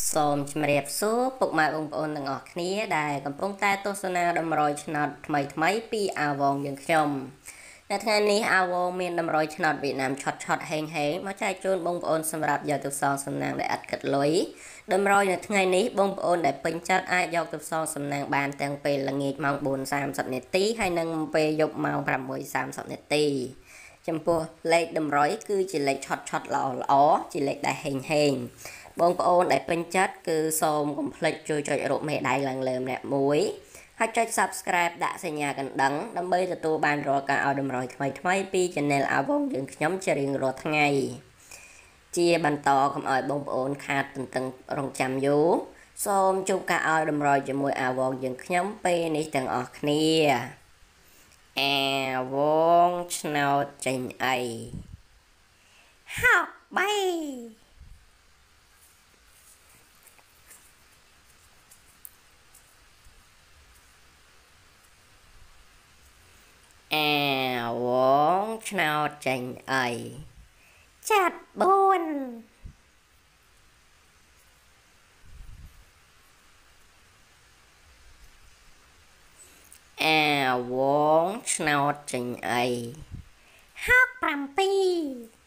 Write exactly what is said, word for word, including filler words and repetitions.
សូមជម្រាបសួរពុកម៉ែបងប្អូនទាំងអស់គ្នាដែលកំពុងតែទស្សនាតម្រុយឆ្នោតថ្មីថ្មីពីអាវងយើងខ្ញុំនៅថ្ងៃនេះអាវងមានតម្រុយឆ្នោតវៀតណាមឆត់ឆត់ហេងហេងមកចែកជូនបងប្អូនសម្រាប់យកទៅសងសំណាងដែលឥតគិតលុយតម្រុយនៅថ្ងៃនេះបងប្អូនដែលពេញចិត្តអាចយកទៅសងសំណាងបានទាំងពេលល្ងាចម៉ោង បួនសាមសិប នាទីហើយនិងពេលយប់ម៉ោង ប្រាំមួយសាមសិប នាទីចំពោះលេខតម្រុយគឺជាលេខឆត់ឆត់ល្អល្អជាលេខដែលហេងហេងបងប្អូនដែលពេញចិត្តគឺសូមកុំភ្លេចជួយចុចរូបមេដៃឡើងលើម្នាក់មួយហើយចុច Subscribe ដាក់សញ្ញាកណ្ដឹងដើម្បីទទួលបានរាល់ការឲ្យតម្រុយថ្មីថ្មីពី Channel អាវងយើងខ្ញុំជារៀងរាល់ថ្ងៃជាបន្តកុំឲ្យបងប្អូនខាតទន្ទឹងរង់ចាំយូរសូមជួបការឲ្យតម្រុយជាមួយអាវងយើងខ្ញុំពេលនេះទាំងអស់គ្នាអាវងឆ្នោតចេញអីហោបីអាវងឆ្នោតចេញអីចាត់បួនអាវងឆ្នោតចេញអីហកប្រាំពីរ